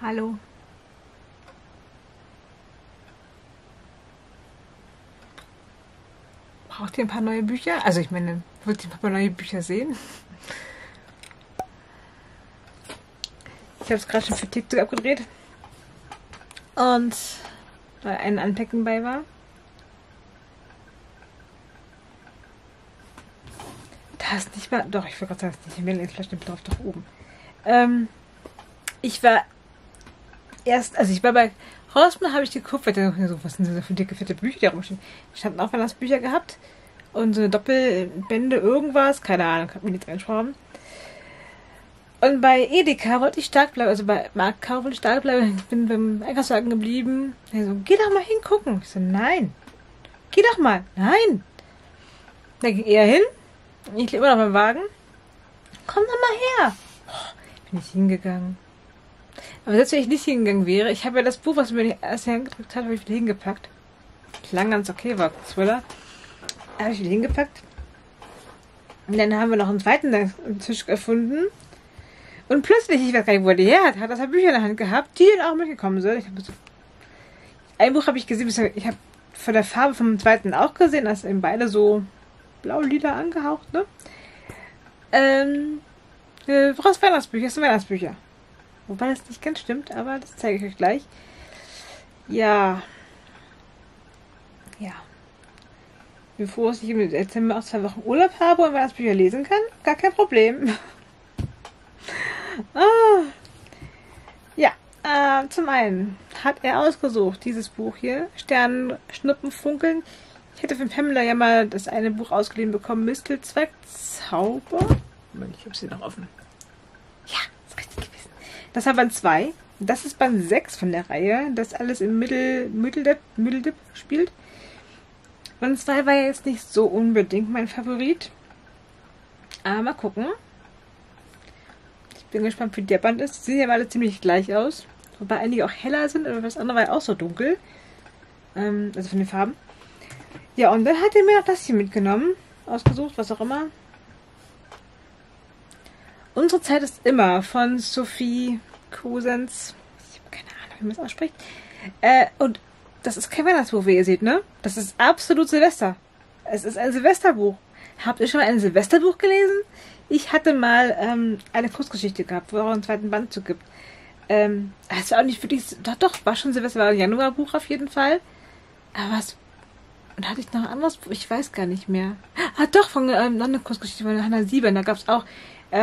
Hallo. Braucht ihr ein paar neue Bücher? Also ich meine, wollt ihr ein paar neue Bücher sehen? Ich habe es gerade schon für TikTok abgedreht. Und weil ein Unpacking bei war. Da ist nicht mal. Doch, ich will gerade sagen, es ist nicht mehr. Vielleicht stimmt drauf, doch oben. Ich war erst, also ich war bei Rossmann, habe ich geguckt, weil da so, was sind das für dicke, fette Bücher, die rumstehen. Ich habe auch Weihnachtsbücher gehabt und so eine Doppelbände, irgendwas, keine Ahnung, hab mir nichts eingesprochen. Und bei Edeka wollte ich stark bleiben, also bei Marktkauf wollte ich stark bleiben. Ich bin beim Einkaufswagen geblieben. Er so, geh doch mal hingucken. Ich so, nein. Geh doch mal. Nein. Dann ging er hin. Ich lebe immer noch beim Wagen. Komm doch mal her. Bin ich hingegangen. Aber selbst wenn ich nicht hingegangen wäre, ich habe ja das Buch, was mir erst hingedrückt hat, habe ich wieder hingepackt. Klang ganz okay, war Thriller. Habe ich wieder hingepackt. Und dann haben wir noch einen zweiten Tisch gefunden. Und plötzlich, ich weiß gar nicht, wo der her hat er Bücher in der Hand gehabt, die dann auch mitgekommen sind. Ein Buch habe ich gesehen, ich habe von der Farbe vom zweiten auch gesehen, das sind beide so blau-lila angehaucht, ne? Woraus Weihnachtsbücher? Das sind Weihnachtsbücher. Wobei das nicht ganz stimmt, aber das zeige ich euch gleich. Ja. Ja. Bevor ich im Dezember auch 2 Wochen Urlaub habe und Weihnachtsbücher lesen kann, gar kein Problem. Ja, zum einen hat er ausgesucht, dieses Buch hier, Sternenschnuppen funkeln. Ich hätte von Pamela ja mal das eine Buch ausgeliehen bekommen, Mistelzweig Zauber. Moment, ich habe sie noch offen. Ja, ist richtig gewesen. Das war Band 2. Das ist Band 6 von der Reihe, das alles im Mitteldip spielt. Band 2 war ja jetzt nicht so unbedingt mein Favorit. Aber mal gucken. Bin gespannt, wie der Band ist. Die sehen ja alle ziemlich gleich aus. Wobei einige auch heller sind, aber das andere war ja auch so dunkel. Also von den Farben. Ja, und dann hat er mir noch das hier mitgenommen. Ausgesucht, was auch immer. Unsere Zeit ist immer von Sophie Cousins. Ich habe keine Ahnung, wie man es ausspricht. Und das ist kein Weihnachtsbuch, wie ihr seht, ne? Das ist absolut Silvester. Es ist ein Silvesterbuch. Habt ihr schon mal ein Silvesterbuch gelesen? Ich hatte mal eine Kurzgeschichte gehabt, wo es auch einen zweiten Band zu gibt. Es war auch nicht wirklich, doch, war schon Silvester, war ein Januarbuch auf jeden Fall. Aber was, und hatte ich noch ein anderes Buch? Ich weiß gar nicht mehr. Ah, doch, von noch eine Kurzgeschichte von Hannah Sieben. Da gab es auch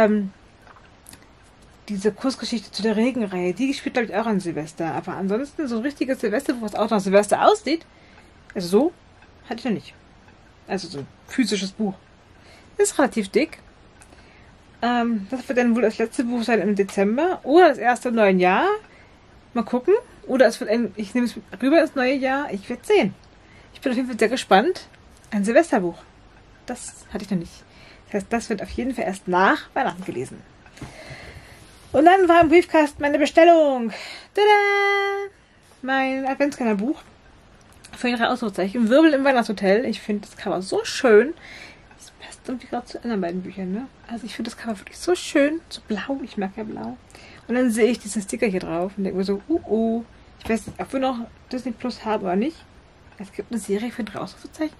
diese Kurzgeschichte zu der Regenreihe. Die spielt, glaube ich, auch an Silvester. Aber ansonsten so ein richtiges Silvesterbuch, was auch nach Silvester aussieht. Also so, hatte ich noch nicht. Also so ein physisches Buch. Ist relativ dick. Das wird dann wohl das letzte Buch sein im Dezember. Oder das erste im neuen Jahr. Mal gucken. Oder es wird ich nehme es rüber ins neue Jahr. Ich werde sehen. Ich bin auf jeden Fall sehr gespannt. Ein Silvesterbuch. Das hatte ich noch nicht. Das heißt, das wird auf jeden Fall erst nach Weihnachten gelesen. Und dann war im Briefkasten meine Bestellung. Tada! Mein Adventskalender-Buch. Für 3 Ausrufezeichen. Wirbel im Weihnachtshotel. Ich finde das Cover so schön. Das passt irgendwie gerade zu anderen beiden Büchern, ne? Also ich finde das Cover wirklich so schön. So blau. Ich mag ja blau. Und dann sehe ich diesen Sticker hier drauf und denke mir so, ich weiß nicht, ob wir noch Disney Plus haben oder nicht. Es gibt eine Serie für 3 Ausrufezeichen.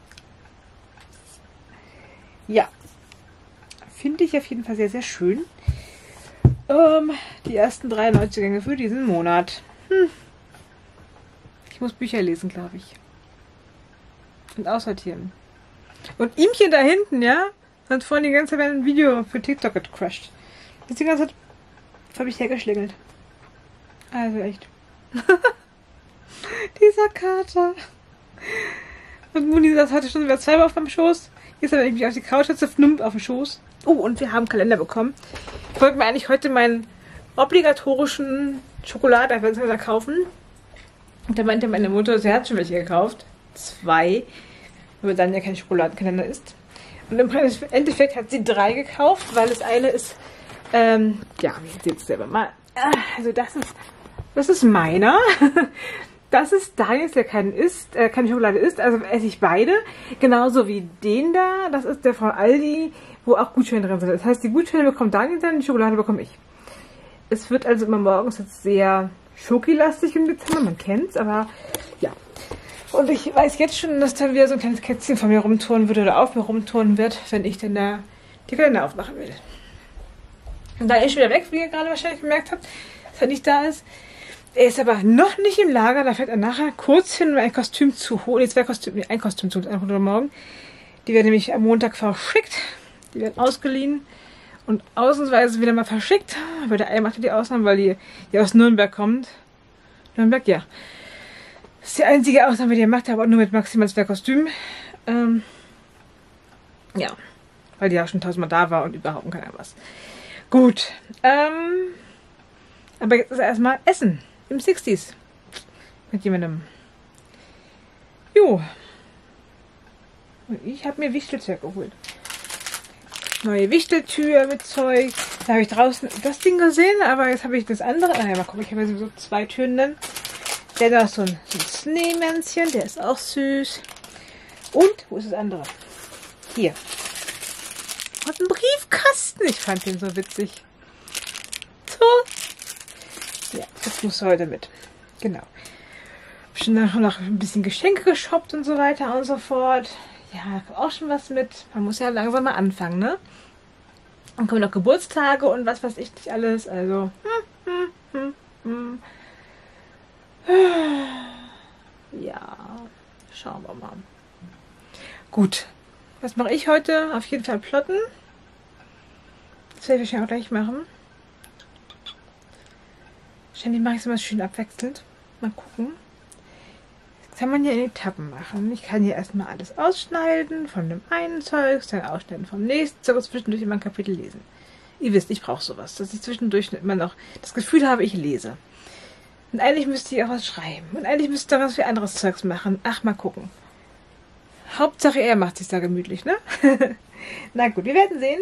Ja. Finde ich auf jeden Fall sehr, sehr schön. Die ersten 3 Neuzugänge für diesen Monat. Ich muss Bücher lesen, glaube ich. Und aussortieren. Und ihmchen da hinten, ja? Hat vorhin die ganze Zeit ein Video für TikTok gecrashed. Die ganze Zeit habe ich hergeschlängelt. Also echt. Dieser Kater. Und Moni saß heute schon wieder 2 Mal auf meinem Schoß. Jetzt habe ich mich auf die Couch jetzt auf dem Schoß. Oh, und wir haben einen Kalender bekommen. Ich wollte mir eigentlich heute meinen obligatorischen Schokolade-Adventskalender kaufen. Und da meinte meine Mutter, sie hat schon welche gekauft. 2. Weil dann ja kein Schokoladenkalender ist. Und im Endeffekt hat sie 3 gekauft, weil das eine ist, ja, ihr seht es selber mal. Also das ist meiner. Das ist Daniels, der keine Schokolade isst, also esse ich beide. Genauso wie den da, das ist der von Aldi, wo auch Gutscheine drin sind. Das heißt, die Gutscheine bekommt Daniel dann, die Schokolade bekomme ich. Es wird also immer morgens jetzt sehr schokilastig im Dezember, man kennt's, aber ja. Und ich weiß jetzt schon, dass dann wieder so ein kleines Kätzchen von mir rumturnen wird oder auf mir rumturnen wird, wenn ich dann da die Kalender aufmachen will. Und da ist wieder weg, wie ihr gerade wahrscheinlich gemerkt habt, dass er nicht da ist. Er ist aber noch nicht im Lager, da fährt er nachher kurz hin, um ein Kostüm zu holen. Ein Kostüm zu holen, einfach nur morgen. Die werden nämlich am Montag verschickt. Die werden ausgeliehen und ausnahmsweise wieder mal verschickt. Aber der eine macht die Ausnahme, weil die aus Nürnberg kommt. Nürnberg, ja. Das ist die einzige Ausnahme, die er macht, aber nur mit maximal 2 Kostümen. Ja, weil die ja schon 1000-mal da war und überhaupt keine Ahnung was. Gut, aber jetzt ist erstmal Essen im 60s mit jemandem. Jo. Und ich habe mir Wichtelzeug geholt. Neue Wichteltür mit Zeug. Da habe ich draußen das Ding gesehen, aber jetzt habe ich das andere. Naja, mal gucken, ich habe sowieso 2 Türen dann. Der da ist so ein Schneemännchen, der ist auch süß. Und, wo ist das andere? Hier. Und ein Briefkasten. Ich fand den so witzig. So. Ja, das muss heute mit. Genau. Hab schon noch ein bisschen Geschenke geshoppt und so weiter und so fort. Ja, da kommt auch schon was mit. Man muss ja langsam mal anfangen, ne? Dann kommen noch Geburtstage und was weiß ich nicht alles. Also. Ja, schauen wir mal. Gut. Was mache ich heute? Auf jeden Fall plotten. Das werde ich wahrscheinlich auch gleich machen. Wahrscheinlich mache ich es immer schön abwechselnd. Mal gucken. Das kann man ja in Etappen machen. Ich kann hier erstmal alles ausschneiden von dem einen Zeug, dann ausschneiden vom nächsten Zeug und zwischendurch immer ein Kapitel lesen. Ihr wisst, ich brauche sowas, dass ich zwischendurch immer noch das Gefühl habe, ich lese. Und eigentlich müsste ich auch was schreiben. Und eigentlich müsste ich da was für anderes Zeugs machen. Ach, mal gucken. Hauptsache, er macht sich da gemütlich, ne? Na gut, wir werden sehen.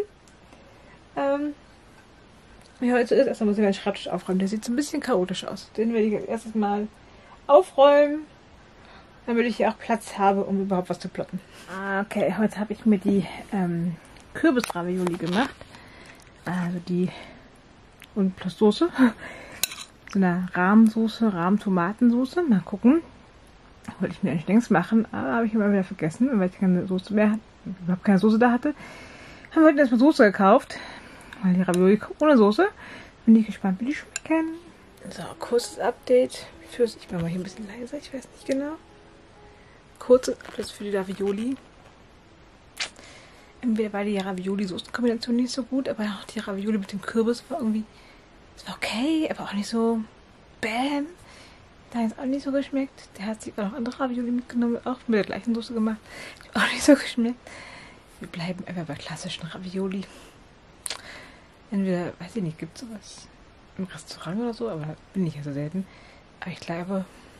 Wie heute ist, erstmal muss ich meinen Schreibtisch aufräumen. Der sieht so ein bisschen chaotisch aus. Den werde ich als erstes mal aufräumen, damit ich hier auch Platz habe, um überhaupt was zu plotten. Okay, heute habe ich mir die Kürbisravioli gemacht. Also die und plus Soße. So eine Rahmsoße, Rahmtomatensoße. Mal gucken. Wollte ich mir eigentlich längst machen, aber habe ich immer wieder vergessen, weil ich keine Soße mehr hatte, überhaupt keine Soße da hatte. Haben wir heute erstmal Soße gekauft, weil die Ravioli ohne Soße. Bin ich gespannt, wie die schmecken. So, kurzes Update. Ich mache mal hier ein bisschen leiser, ich weiß nicht genau. Kurzes Update für die Ravioli. Entweder war die Ravioli-Soßenkombination nicht so gut, aber auch die Ravioli mit dem Kürbis war irgendwie, es war okay, aber auch nicht so bam. Da hat es auch nicht so geschmeckt. Der hat sich auch noch andere Ravioli mitgenommen, auch mit der gleichen Soße gemacht. Hat auch nicht so geschmeckt. Wir bleiben einfach bei klassischen Ravioli. Entweder, weiß ich nicht, gibt es sowas im Restaurant oder so, aber da bin ich ja so selten. Aber ich glaube,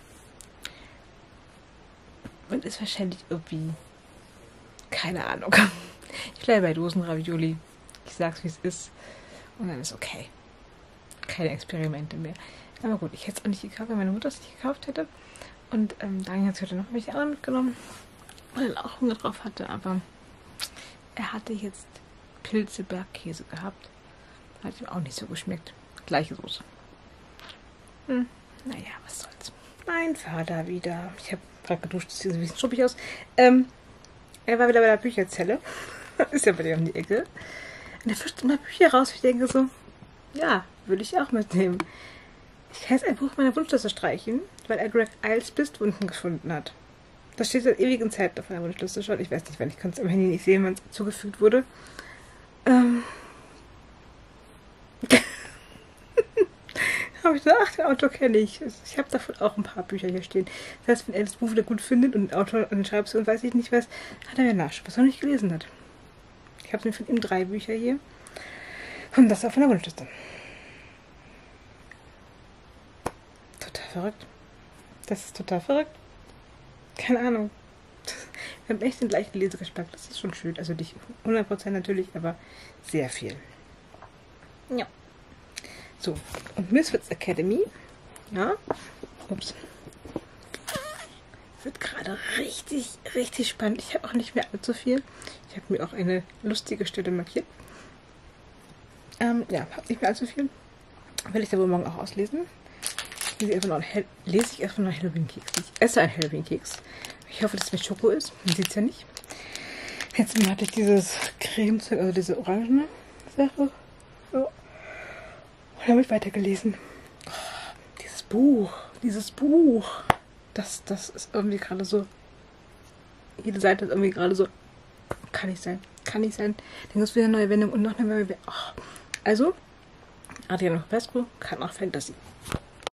und ist wahrscheinlich irgendwie, keine Ahnung. Ich bleibe bei Dosenravioli. Ich sag's, wie es ist. Und dann ist okay. Keine Experimente mehr. Aber gut, ich hätte es auch nicht gekauft, wenn meine Mutter es nicht gekauft hätte. Und Daniel hat es heute noch welche andere mitgenommen, weil er auch Hunger drauf hatte. Aber er hatte jetzt Pilze-Bergkäse gehabt. Hat ihm auch nicht so geschmeckt. Gleiche Soße. Naja, was soll's. Mein Vater wieder. Ich habe gerade geduscht, das sieht so ein bisschen struppig aus. Er war wieder bei der Bücherzelle. Ist ja bei dir um die Ecke. Und er fischt immer Bücher raus. Ich denke so, ja, würde ich auch mitnehmen. Ich kann jetzt ein Buch meiner Wunschliste streichen, weil er Greg Iles Bistwunden gefunden hat. Das steht seit ewigen Zeiten auf meiner Wunschliste schon. Ich weiß nicht, wann, ich kann es am Handy nicht sehen, wann es zugefügt wurde. Habe ich gedacht, ach, den Autor kenne ich. Ich habe davon auch ein paar Bücher hier stehen. Das heißt, wenn er das Buch wieder gut findet und den Autor an den schreibt und weiß ich nicht was, hat er ja nachschauen, was er noch nicht gelesen hat. Ich habe von ihm 3 Bücher hier. Und das auf meiner Wunschliste. Total verrückt. Das ist total verrückt. Keine Ahnung. Wir haben echt den gleichen Lesegeschmack. Das ist schon schön. Also nicht 100% natürlich, aber sehr viel. Ja. So. Und Misfits Academy. Ja. Ups. Wird gerade richtig, richtig spannend. Ich habe auch nicht mehr allzu viel. Ich habe mir auch eine lustige Stelle markiert. Ja, habe nicht mehr allzu viel. Will ich da wohl morgen auch auslesen. lese ich erstmal noch einen Halloween-Keks. Ich esse einen Halloween-Keks. Ich hoffe, dass es mit Schoko ist. Man sieht es ja nicht. Jetzt hatte ich dieses Cremezeug, also diese orangene Sache. Ja. Und habe ich weitergelesen. Oh, dieses Buch. Das ist irgendwie gerade so. Jede Seite ist irgendwie gerade so. Kann nicht sein. Dann gibt es wieder eine neue Wendung und noch eine neue Wendung. Oh. Also, Adriano Pesco kann auch Fantasy.